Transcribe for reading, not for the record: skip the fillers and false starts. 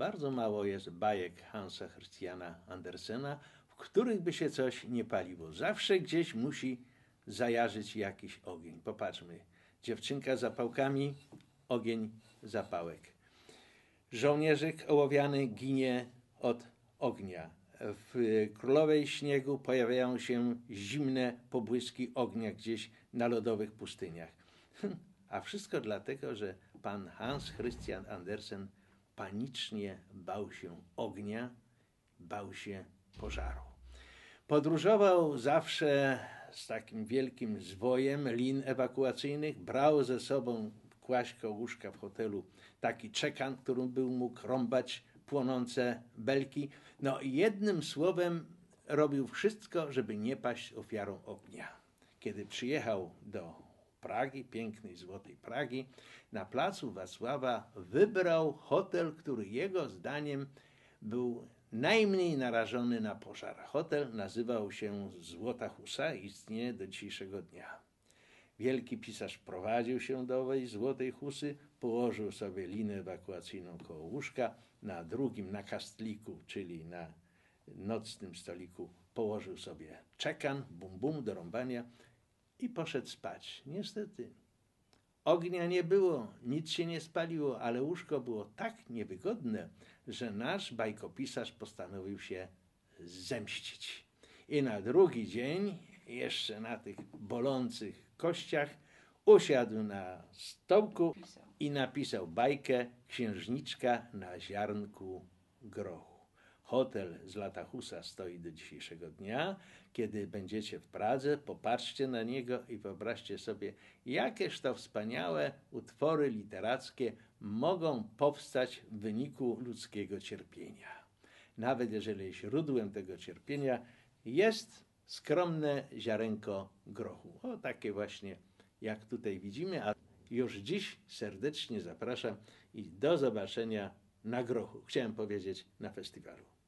bardzo mało jest bajek Hansa Christiana Andersena, w których by się coś nie paliło. Zawsze gdzieś musi zajarzyć jakiś ogień. Popatrzmy. Dziewczynka z zapałkami, ogień zapałek. Żołnierzyk ołowiany ginie od ognia. W Królowej Śniegu pojawiają się zimne pobłyski ognia gdzieś na lodowych pustyniach. A wszystko dlatego, że pan Hans Christian Andersen panicznie bał się ognia, bał się pożaru. Podróżował zawsze z takim wielkim zwojem lin ewakuacyjnych, brał ze sobą kłaść koło łóżka w hotelu taki czekan, którym był mógł rąbać płonące belki. No i jednym słowem robił wszystko, żeby nie paść ofiarą ognia. Kiedy przyjechał do Pragi, pięknej, złotej Pragi, na placu Wacława wybrał hotel, który jego zdaniem był najmniej narażony na pożar. Hotel nazywał się Złota Husa i istnieje do dzisiejszego dnia. Wielki pisarz prowadził się do owej Złotej Husy, położył sobie linę ewakuacyjną koło łóżka, na drugim, na kastliku, czyli na nocnym stoliku, położył sobie czekan, bum bum do rąbania i poszedł spać. Niestety ognia nie było, nic się nie spaliło, ale łóżko było tak niewygodne, że nasz bajkopisarz postanowił się zemścić. I na drugi dzień, jeszcze na tych bolących kościach, usiadł na stołku i napisał bajkę Księżniczka na ziarnku grochu. Hotel Złota Husa stoi do dzisiejszego dnia. Kiedy będziecie w Pradze, popatrzcie na niego i wyobraźcie sobie, jakież to wspaniałe utwory literackie mogą powstać w wyniku ludzkiego cierpienia. Nawet jeżeli źródłem tego cierpienia jest skromne ziarenko grochu. O takie właśnie, jak tutaj widzimy, a już dziś serdecznie zapraszam i do zobaczenia na grochu. Chciałem powiedzieć na festiwalu.